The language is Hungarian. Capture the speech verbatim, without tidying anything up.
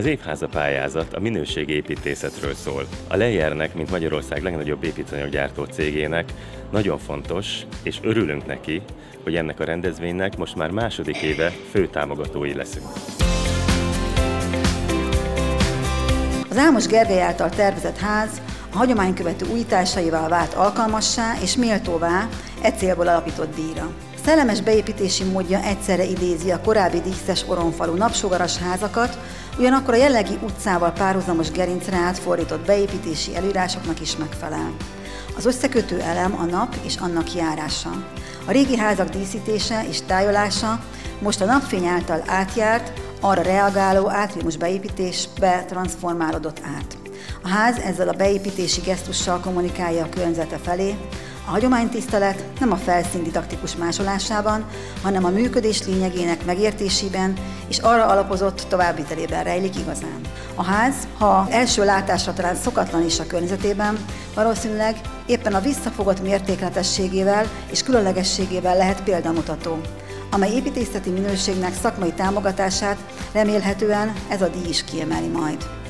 Az Évháza pályázat a minőségi építészetről szól. A Leyernek, mint Magyarország legnagyobb építőanyaggyártó cégének nagyon fontos, és örülünk neki, hogy ennek a rendezvénynek most már második éve fő támogatói leszünk. Az Ámos Gergely által tervezett ház a hagyománykövető újításaival vált alkalmassá és méltóvá e célból alapított díjra. Szellemes beépítési módja egyszerre idézi a korábbi díszes Oromfalu napsugaras házakat, ugyanakkor a jellegi utcával párhuzamos gerincre átfordított beépítési előírásoknak is megfelel. Az összekötő elem a nap és annak járása. A régi házak díszítése és tájolása most a napfény által átjárt, arra reagáló átriumos beépítésbe transformálódott át. A ház ezzel a beépítési gesztussal kommunikálja a környezete felé. A hagyománytisztelet nem a felszín didaktikus másolásában, hanem a működés lényegének megértésében és arra alapozott továbbvitelében rejlik igazán. A ház, ha első látásra talán szokatlan is a környezetében, valószínűleg éppen a visszafogott mértékletességével és különlegességével lehet példamutató, amely építészeti minőségnek szakmai támogatását remélhetően ez a díj is kiemeli majd.